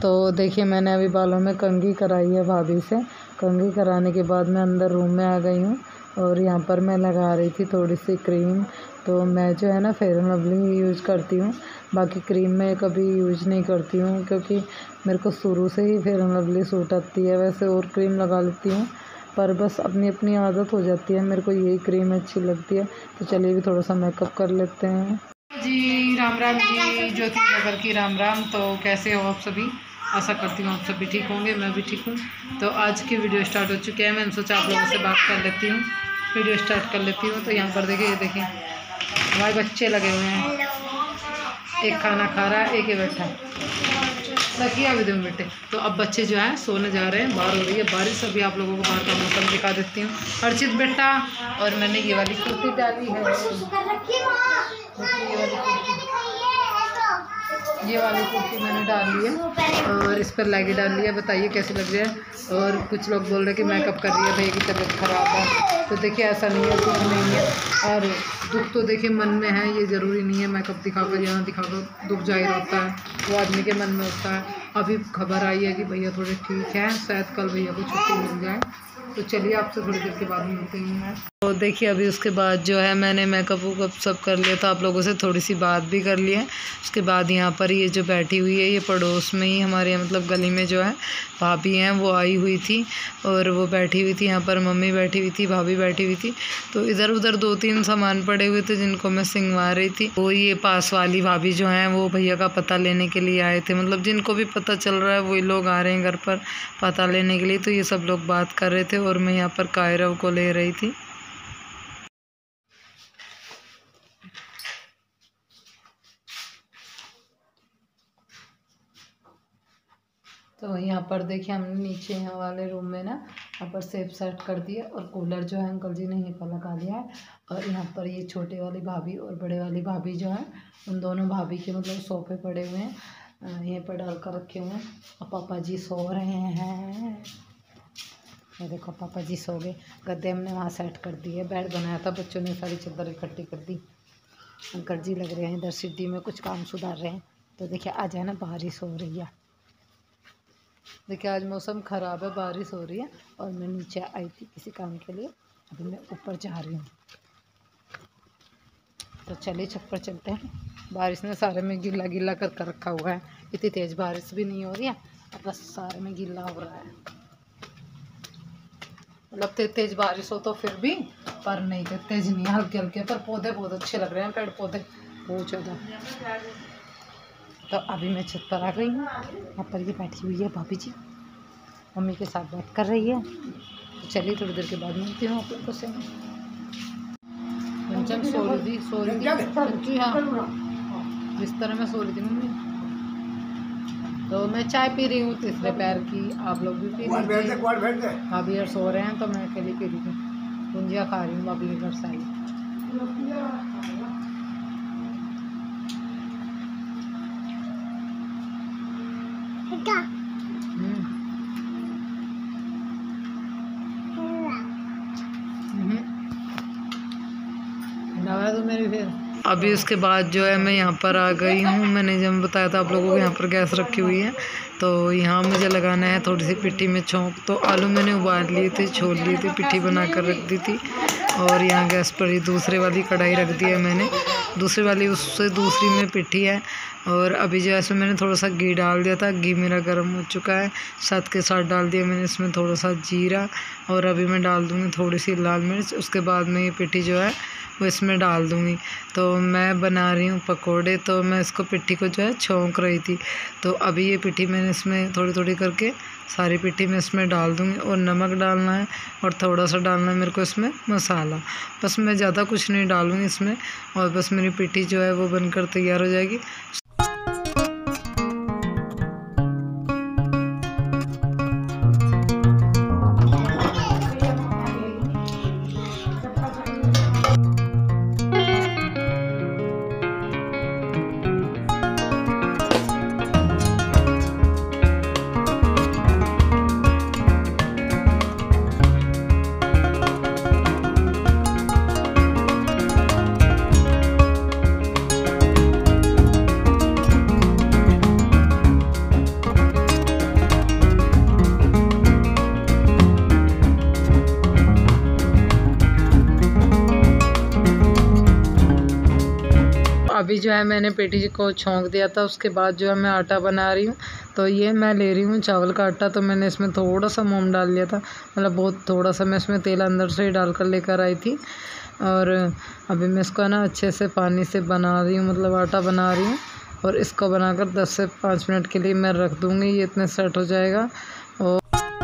तो देखिए मैंने अभी बालों में कंघी कराई है भाभी से। कंघी कराने के बाद मैं अंदर रूम में आ गई हूँ और यहाँ पर मैं लगा रही थी थोड़ी सी क्रीम। तो मैं जो है ना फेयर एंड लवली ही यूज़ करती हूँ, बाकी क्रीम मैं कभी यूज़ नहीं करती हूँ क्योंकि मेरे को शुरू से ही फेयर एंड लवली सूट आती है। वैसे और क्रीम लगा लेती हूँ पर बस अपनी अपनी आदत हो जाती है, मेरे को यही क्रीम अच्छी लगती है। तो चलिए भी थोड़ा सा मेकअप कर लेते हैं। जी राम राम जी, ज्योति नगर की राम राम। तो कैसे हो आप सभी? आशा करती हूँ आप सभी ठीक होंगे, मैं भी ठीक हूँ। तो आज की वीडियो स्टार्ट हो चुकी है, मैंने सोचा आप लोगों से बात कर लेती हूँ, वीडियो स्टार्ट कर लेती हूँ। तो यहाँ पर देखिए, ये देखिए हमारे बच्चे लगे हुए हैं, एक खाना खा रहा है, एक ही बैठा है। लगिया भी दूँ बेटे। तो अब बच्चे जो है सोने जा रहे हैं, बाहर हो रही है बारिश। अभी आप लोगों को बाहर का मौसम दिखा देती हूँ। अर्चित बेटा, और मैंने ये वाली कुर्ती डाली है, ये वाली कुर्ती मैंने डाली है और इस पर लेगी डाल ली है। बताइए कैसी लग रही है। और कुछ लोग बोल रहे हैं कि मेकअप कर रही है, भैया की तबीयत खराब है। तो देखिए ऐसा नहीं है, दुख नहीं है। और दुख तो देखिए मन में है, ये ज़रूरी नहीं है मेकअप दिखाकर यहाँ दिखाकर दुख जाहिर होता है, वो आदमी के मन में होता है। अभी खबर आई है कि भैया थोड़े ठीक हैं, शायद कल भैया को छुट्टी मिल जाए। तो चलिए आपसे थोड़ी देर के बाद मिलते हैं। तो देखिए अभी उसके बाद जो है मैंने मेकअप वूकअप सब कर लिया था, आप लोगों से थोड़ी सी बात भी कर ली है। उसके बाद यहाँ पर ये जो बैठी हुई है, ये पड़ोस में ही हमारे मतलब गली में जो है भाभी हैं, वो आई हुई थी और वो बैठी हुई थी। यहाँ पर मम्मी बैठी हुई थी, भाभी बैठी हुई थी। तो इधर उधर 2-3 सामान पड़े हुए थे जिनको मैं सिंगवा रही थी। वो ये पास वाली भाभी जो हैं वो भैया का पता लेने के लिए आए थे, मतलब जिनको भी पता चल रहा है वही लोग आ रहे हैं घर पर पता लेने के लिए। तो ये सब लोग बात कर रहे थे और मैं यहाँ पर कायरव को ले रही थी। तो यहाँ पर देखिए हमने नीचे यहाँ वाले रूम में ना यहाँ पर सेफ सेट कर दिया और कूलर जो है अंकल जी ने यहीं पर लगा दिया है। और यहाँ पर ये छोटे वाली भाभी और बड़े वाली भाभी जो है, उन दोनों भाभी के मतलब सोफे पड़े हुए हैं, यहीं पर डाल कर रखे हुए हैं। और पापा जी सो रहे हैं, ये देखो पापा जी सो गए। गद्दे हमने वहाँ सेट कर दिए, बेड बनाया था, बच्चों ने सारी चादर इकट्ठी कर दी। अंकल जी लग रहे हैं इधर सिटी में कुछ काम सुधार रहे हैं। तो देखिए आज है ना बारिश हो रही है, देखिए आज मौसम ख़राब है, बारिश हो रही है। और मैं नीचे आई थी किसी काम के लिए, अभी मैं ऊपर जा रही हूँ। तो चलिए छत पर चलते हैं। बारिश ने सारे में गिल्ला गिल्ला कर रखा हुआ है, इतनी तेज़ बारिश भी नहीं हो रही है, बस सारे में गिल्ला हो रहा है। मतलब तेज़ बारिश हो तो फिर भी, पर नहीं तेज़ नहीं है, हल्के हल्के। पर पौधे बहुत अच्छे लग रहे हैं, पेड़ पौधे बहुत ज़्यादा। तो अभी मैं छत पर आ गई हूँ, यहाँ पर ये बैठी हुई है भाभी जी, मम्मी के साथ बात कर रही है। तो चलिए थोड़ी देर के बाद मिलती हूँ आप लोगों से। कंचन सो रही थी हाँ, बिस्तर में सो रही थी मम्मी। तो मैं चाय पी रही हूँ तीसरे पैर की, आप लोग भी पी लीजिए। भाभी यार सो रहे हैं तो मैं अकेली पी रही हूँ, गुंजिया खा रही हूँ भाभी के घर से आई। तो मेरी फिर अभी उसके बाद जो है मैं यहाँ पर आ गई हूँ। मैंने जब बताया था आप लोगों को, यहाँ पर गैस रखी हुई है। तो यहाँ मुझे लगाना है थोड़ी सी पिट्ठी में छोंक। तो आलू मैंने उबाल लिए थे, छोड़ लिए थे, पिट्ठी बना कर रख दी थी। और यहाँ गैस पर ही दूसरे वाली कढ़ाई रख दी है मैंने, दूसरी वाली उससे दूसरी में पिट्ठी है। और अभी जो है मैंने थोड़ा सा घी डाल दिया था, घी मेरा गर्म हो चुका है। साथ के साथ डाल दिया मैंने इसमें थोड़ा सा जीरा, और अभी मैं डाल दूँगी थोड़ी सी लाल मिर्च। उसके बाद में ये पिट्ठी जो है वो इसमें डाल दूँगी। तो मैं बना रही हूँ पकोड़े, तो मैं इसको पिट्ठी को जो है छौंक रही थी। तो अभी ये पिट्ठी मैंने इसमें थोड़ी थोड़ी करके सारी पिट्ठी में इसमें डाल दूँगी। और नमक डालना है और थोड़ा सा डालना है मेरे को इसमें मसाला, बस मैं ज़्यादा कुछ नहीं डालूँगी इसमें। और बस मेरी पिट्ठी जो है वो बनकर तैयार हो जाएगी। अभी जो है मैंने पेटी को छौंक दिया था, उसके बाद जो है मैं आटा बना रही हूँ। तो ये मैं ले रही हूँ चावल का आटा। तो मैंने इसमें थोड़ा सा मोम डाल लिया था, मतलब बहुत थोड़ा सा। मैं इसमें तेल अंदर से ही डाल कर लेकर आई थी। और अभी मैं इसको ना अच्छे से पानी से बना रही हूँ, मतलब आटा बना रही हूँ। और इसको बनाकर 10 से 5 मिनट के लिए मैं रख दूँगी, ये इतने सेट हो जाएगा। और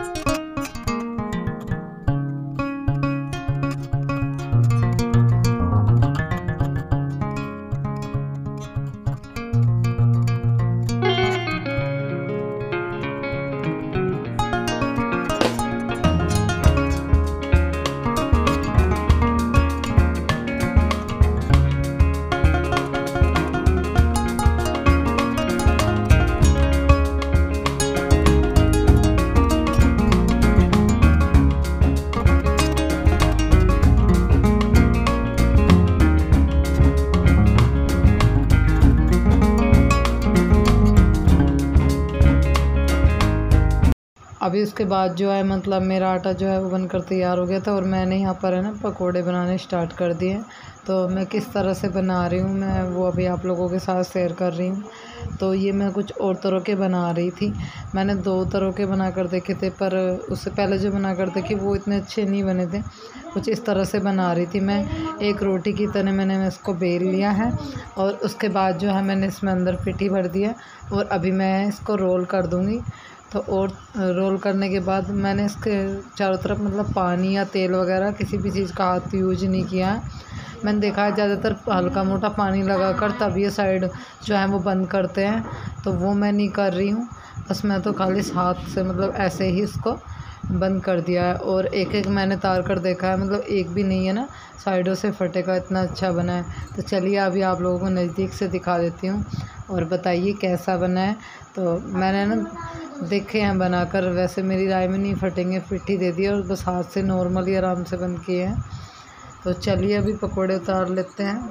अभी उसके बाद जो है मतलब मेरा आटा जो है वो बनकर तैयार हो गया था। और मैंने यहाँ पर है ना पकोड़े बनाने स्टार्ट कर दिए। तो मैं किस तरह से बना रही हूँ मैं वो अभी आप लोगों के साथ शेयर कर रही हूँ। तो ये मैं कुछ और तरह के बना रही थी। मैंने 2 तरह के बना कर देखे थे, पर उससे पहले जो बना कर देखे वो इतने अच्छे नहीं बने थे। कुछ इस तरह से बना रही थी मैं, एक रोटी की तरह मैंने इसको बेल लिया है। और उसके बाद जो है मैंने इसमें अंदर पिठी भर दिया। और अभी मैं इसको रोल कर दूँगी। तो और रोल करने के बाद मैंने इसके चारों तरफ मतलब पानी या तेल वगैरह किसी भी चीज़ का हाथ यूज नहीं किया है। मैंने देखा है ज़्यादातर हल्का मोटा पानी लगाकर तब ये साइड जो है वो बंद करते हैं, तो वो मैं नहीं कर रही हूँ। बस मैं तो खाली हाथ से मतलब ऐसे ही इसको बंद कर दिया है। और एक एक मैंने तार कर देखा है, मतलब एक भी नहीं है ना साइडों से फटेगा, इतना अच्छा बना है। तो चलिए अभी आप लोगों को नज़दीक से दिखा देती हूँ और बताइए कैसा बना है। तो मैंने ना देखे हैं बनाकर, वैसे मेरी राय में नहीं फटेंगे, पिट्ठी दे दी और बस हाथ से नॉर्मली आराम से बन किए हैं। तो चलिए अभी पकोड़े उतार लेते हैं।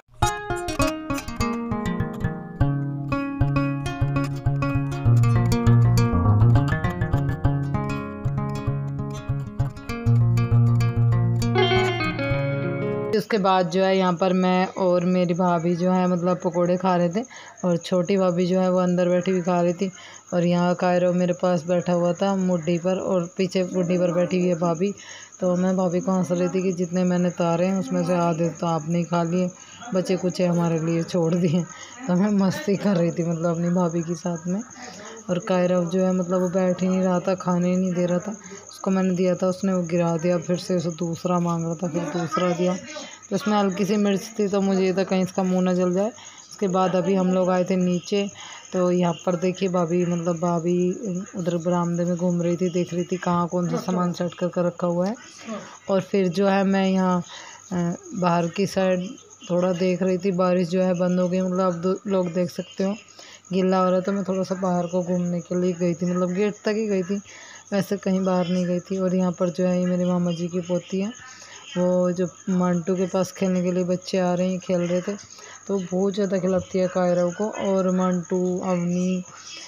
उसके बाद जो है यहाँ पर मैं और मेरी भाभी जो है मतलब पकोड़े खा रहे थे। और छोटी भाभी जो है वो अंदर बैठी भी खा रही थी। और यहाँ कायरो मेरे पास बैठा हुआ था मुड्डी पर, और पीछे मुड्डी पर बैठी हुई है भाभी। तो मैं भाभी को हंस रही थी कि जितने मैंने तारे हैं उसमें से आधे तो आपने ही खा लिए, बचे कुछ हमारे लिए छोड़ दिए। तो मैं मस्ती कर रही थी मतलब अपनी भाभी के साथ में। और कायरो जो है मतलब वो बैठ ही नहीं रहा था, खाने ही नहीं दे रहा था। उसको मैंने दिया था, उसने वो गिरा दिया, फिर से उसे दूसरा मांग रहा था, फिर दूसरा दिया। तो उसमें हल्की सी मिर्च थी, तो मुझे ये था कहीं इसका मुंह ना जल जाए। उसके बाद अभी हम लोग आए थे नीचे। तो यहाँ पर देखिए भाभी मतलब भाभी उधर बरामदे में घूम रही थी, देख रही थी कहाँ कौन सा सामान सेट कर रखा हुआ है। और फिर जो है मैं यहाँ बाहर की साइड थोड़ा देख रही थी। बारिश जो है बंद हो गई, मतलब अब लोग देख सकते हो गिल्ला हो रहा है। तो मैं थोड़ा सा बाहर को घूमने के लिए गई थी, मतलब गेट तक ही गई थी, वैसे कहीं बाहर नहीं गई थी। और यहाँ पर जो है ये मेरे मामा जी की पोती है, वो जो मांटू के पास खेलने के लिए बच्चे आ रहे हैं, खेल रहे थे। तो बहुत ज़्यादा खिलाती है कायरा को। और मांटू, अवनी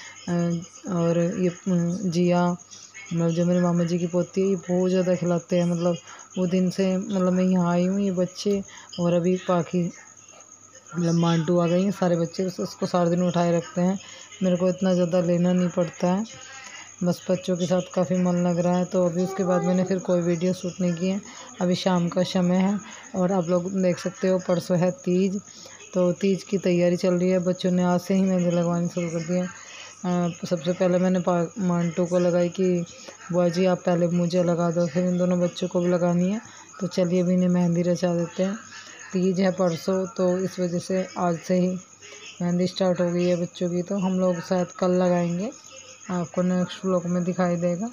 और ये जिया, मतलब जो मेरे मामा जी की पोती है, ये बहुत ज़्यादा खिलाते हैं। मतलब वो दिन से मतलब मैं यहाँ आई हूँ, ये बच्चे और अभी बाकी मतलब मांटू आ गई हैं सारे बच्चे, उसको सारे दिन उठाए रखते हैं। मेरे को इतना ज़्यादा लेना नहीं पड़ता है, बस बच्चों के साथ काफ़ी मन लग रहा है। तो अभी उसके बाद मैंने फिर कोई वीडियो शूट नहीं की है। अभी शाम का समय है और आप लोग देख सकते हो परसों है तीज। तो तीज की तैयारी चल रही है, बच्चों ने आज से ही मेहंदी लगवानी शुरू कर दी है। सबसे पहले मैंने मांटू को लगाई कि बुआ जी आप पहले मुझे लगा दो, फिर इन दोनों बच्चों को भी लगानी है। तो चलिए अभी इन्हें मेहंदी रचा देते हैं। तीज है परसों, तो इस वजह से आज से ही मेहंदी स्टार्ट हो गई है बच्चों की। तो हम लोग शायद कल लगाएंगे, आपको नेक्स्ट व्लॉग में दिखाई देगा।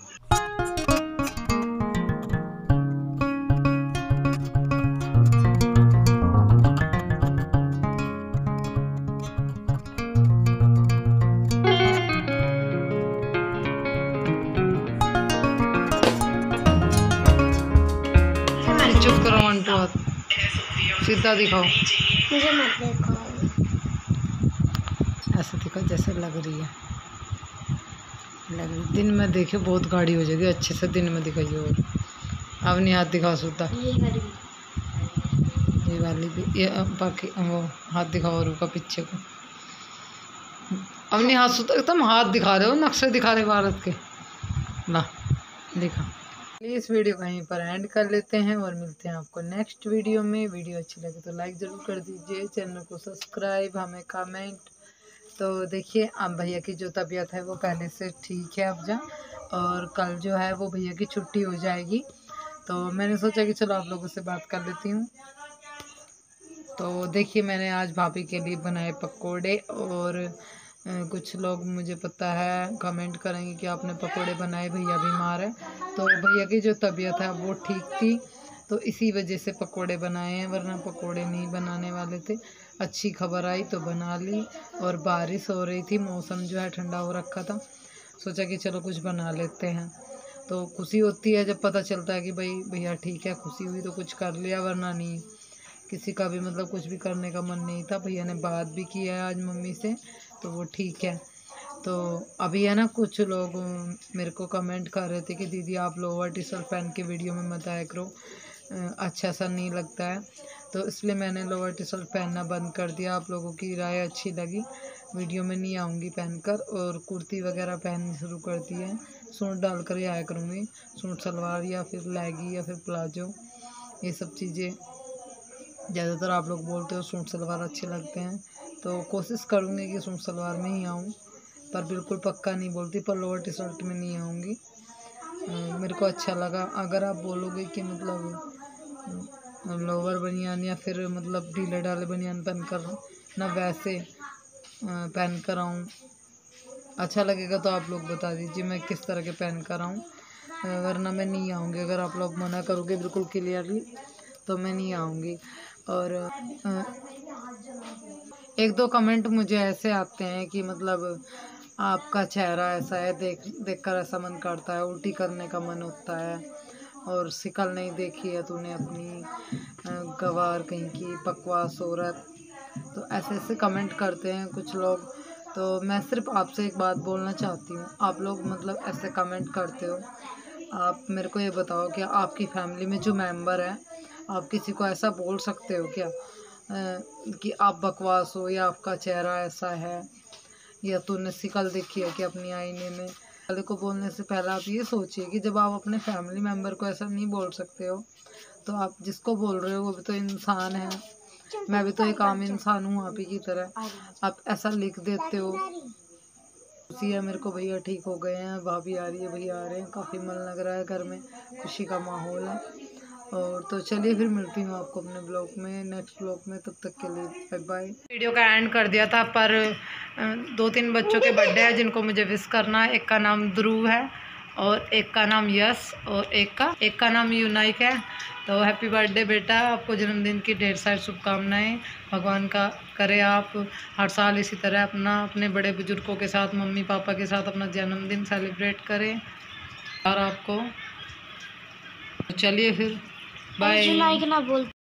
चुप करो मंटू, सीधा दिखाओ, मुझे मत दिखाओ, ऐसे दिखाओ जैसे लग रही है। दिन में देखियो बहुत गाढ़ी हो जाएगी, अच्छे से दिन में दिखाइए। और अब नहीं हाथ दिखाओ सूता, ये वाली भी, ये बाकी वो हाथ दिखाओ और का पीछे को अपने हाथ तो एकदम हाथ दिखा रहे हो, नक्शे दिखा रहे भारत के ना दिखा। इस वीडियो को यहीं पर एंड कर लेते हैं और मिलते हैं आपको नेक्स्ट वीडियो में। वीडियो अच्छी लगे तो लाइक ज़रूर कर दीजिए, चैनल को सब्सक्राइब, हमें कमेंट। तो देखिए अब भैया की जो तबीयत है वो पहले से ठीक है अब जा, और कल जो है वो भैया की छुट्टी हो जाएगी। तो मैंने सोचा कि चलो आप लोगों से बात कर लेती हूँ। तो देखिए मैंने आज भाभी के लिए बनाए पकोड़े, और कुछ लोग मुझे पता है कमेंट करेंगे कि आपने पकोड़े बनाए, भैया बीमार है। तो भैया की जो तबीयत है वो ठीक थी, तो इसी वजह से पकोड़े बनाए हैं, वरना पकोड़े नहीं बनाने वाले थे। अच्छी खबर आई तो बना ली, और बारिश हो रही थी, मौसम जो है ठंडा हो रखा था, सोचा कि चलो कुछ बना लेते हैं। तो खुशी होती है जब पता चलता है कि भाई भैया ठीक है, खुशी हुई तो कुछ कर लिया, वरना नहीं किसी का भी मतलब कुछ भी करने का मन नहीं था। भैया ने बात भी किया है आज मम्मी से, तो वो ठीक है। तो अभी है ना कुछ लोग मेरे को कमेंट कर रहे थे कि दीदी आप लोअर टी शर्ट पहन के वीडियो में मत आया करो, अच्छा सा नहीं लगता है। तो इसलिए मैंने लोअर टी शर्ट पहनना बंद कर दिया। आप लोगों की राय अच्छी लगी, वीडियो में नहीं आऊँगी पहनकर, और कुर्ती वगैरह पहननी शुरू कर दी है, सूट डाल कर ही आया करूँगी, सूट सलवार या फिर लेगी या फिर प्लाजो, ये सब चीज़ें। ज़्यादातर आप लोग बोलते हो सूट सलवार अच्छे लगते हैं, तो कोशिश करूँगी कि सूट सलवार में ही आऊँ, पर बिल्कुल पक्का नहीं बोलती, पर लोअर टी शर्ट में नहीं आऊँगी। मेरे को अच्छा लगा। अगर आप बोलोगे कि मतलब लोअर बनियान या फिर मतलब ढीले ढाले बनियान पहन कर ना वैसे पहन कर आऊँ, अच्छा लगेगा तो आप लोग बता दीजिए मैं किस तरह के पहन कर आऊँ, वरना मैं नहीं आऊँगी। अगर आप लोग मना करोगे बिल्कुल क्लियरली तो मैं नहीं आऊँगी। और एक दो कमेंट मुझे ऐसे आते हैं कि मतलब आपका चेहरा ऐसा है, देखकर ऐसा मन करता है, उल्टी करने का मन होता है, और शिकल नहीं देखी है तूने अपनी, गवार कहीं की, बकवास औरत। तो ऐसे ऐसे कमेंट करते हैं कुछ लोग। तो मैं सिर्फ आपसे एक बात बोलना चाहती हूँ, आप लोग मतलब ऐसे कमेंट करते हो, आप मेरे को ये बताओ कि आपकी फैमिली में जो मेंबर है, आप किसी को ऐसा बोल सकते हो क्या कि आप बकवास हो, या आपका चेहरा ऐसा है, या तूने शिकल देखी है कि अपनी आईने में। वाले को बोलने से पहले आप ये सोचिए कि जब आप अपने फैमिली मेम्बर को ऐसा नहीं बोल सकते हो, तो आप जिसको बोल रहे हो वो भी तो इंसान है, मैं भी तो एक आम इंसान हूँ आप ही की तरह। आप ऐसा लिख देते हो। खुशी है मेरे को, भैया ठीक हो गए हैं, भाभी आ रही है, भैया आ रहे हैं, काफ़ी मन लग रहा है, घर में खुशी का माहौल है। और तो चलिए फिर मिलती हूँ आपको अपने ब्लॉग में, नेक्स्ट ब्लॉग में, तब तक के लिए बाय बाय। वीडियो का एंड कर दिया था, पर 2-3 बच्चों के बर्थडे है जिनको मुझे विश करना है। एक का नाम ध्रुव है, और एक का नाम यश, और एक का नाम यूनाइक है। तो हैप्पी बर्थडे बेटा, आपको जन्मदिन की ढेर सारी शुभकामनाएं। भगवान का करे आप हर साल इसी तरह अपने बड़े बुजुर्गों के साथ, मम्मी पापा के साथ अपना जन्मदिन सेलिब्रेट करें, और आपको चलिए फिर बाय।